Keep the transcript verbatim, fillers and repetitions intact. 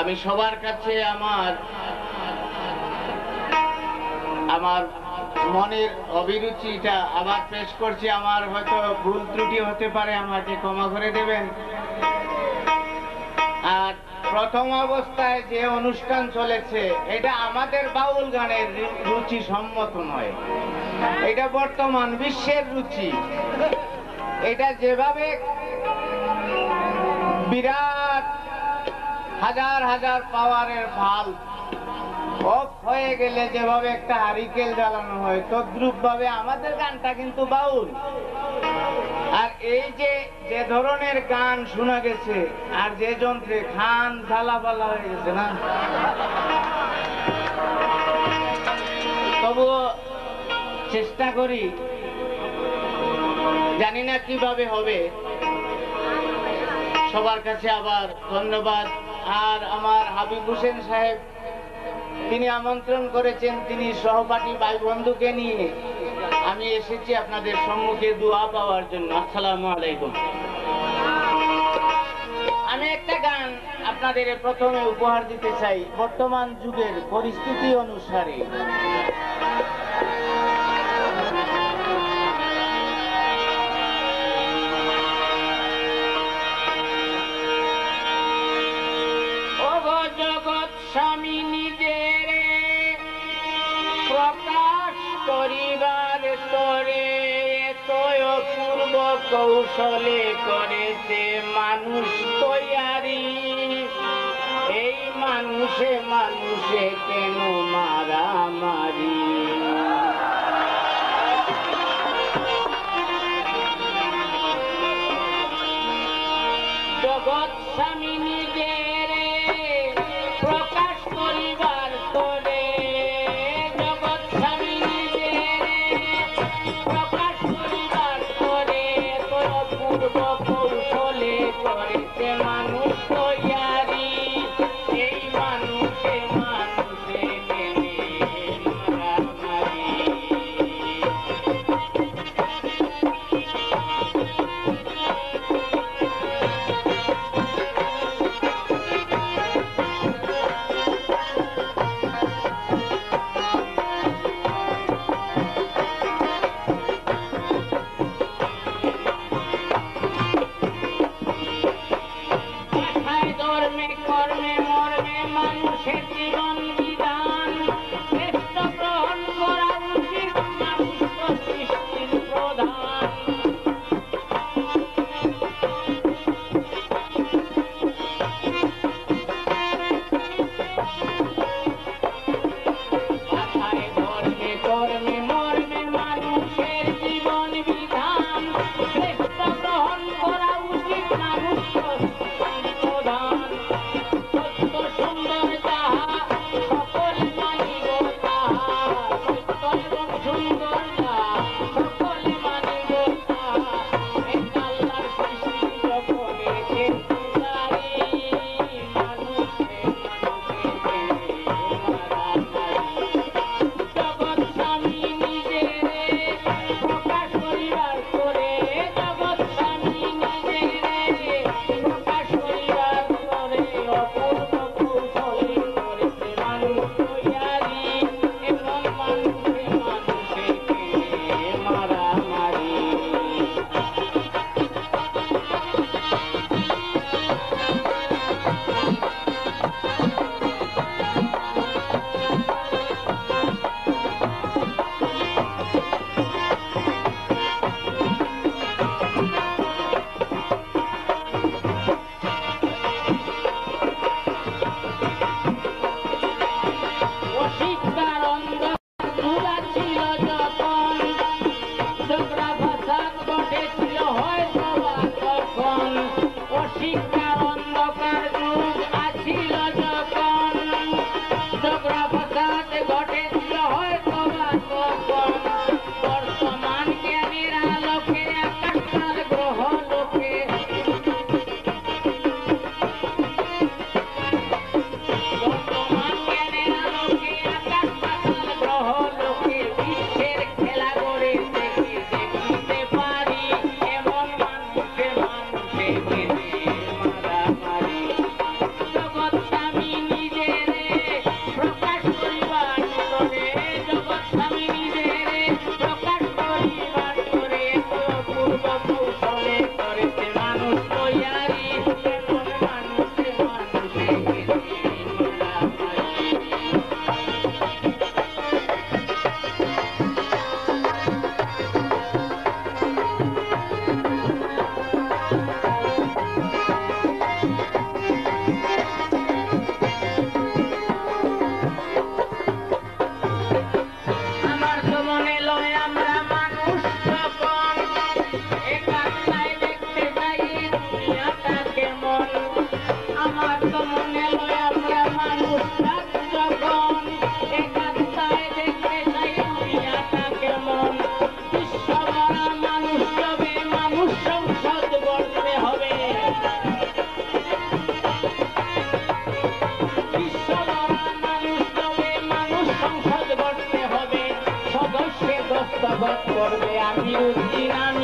আমি সবার কাছে আমার আমার মনের অভিরুচিটা আবার পেশ করছি। আমার হয়তো ভুল ত্রুটি হতে পারে, আমাকে ক্ষমা করে দেবেন। আর প্রথম অবস্থায় যে অনুষ্ঠান চলেছে এটা আমাদের বাউল গানের রুচি সম্মত নয়, এটা বর্তমান বিশ্বের রুচি। এটা যেভাবে বিরাট হাজার হাজার পাওয়ারের ভাল্ব অফ হয়ে গেলে যেভাবে একটা হারিকেল জ্বালানো হয়, তদ্রুপ ভাবে আমাদের গানটা কিন্তু বাউল। আর এই যে যে ধরনের গান শোনা গেছে আর যে যন্ত্রে খান ঝালাপালা হয়ে গেছে না, তবুও চেষ্টা করি, জানি না কিভাবে হবে। সবার কাছে আবার ধন্যবাদ। আর আমার হাবিব হোসেন সাহেব, তিনি আমন্ত্রণ করেছেন, তিনি সহপাঠী ভাই বন্ধুকে নিয়ে আমি এসেছি আপনাদের সম্মুখে দোয়া পাওয়ার জন্য। আসসালামু আলাইকুম। আমি একটা গান আপনাদের প্রথমে উপহার দিতে চাই বর্তমান যুগের পরিস্থিতি অনুসারে। জগৎ স্বামী নিজের প্রকাশ করিবার তরে তয় পূর্ব কৌশলে করেছে মানুষ তৈয়ারি। এই মানুষে মানুষে কেন মারামারি? জগৎ স্বামী নিজের প্রকাশ করিবার তরে জগৎ স্বামী নিজের প্রকাশ করিবার তরে পূর্ব কৌশলে করেছে মানুষ তৈয়ারি। এই মানুষে মানুষে কেনে মারামারি। করবে আমি রুচি নান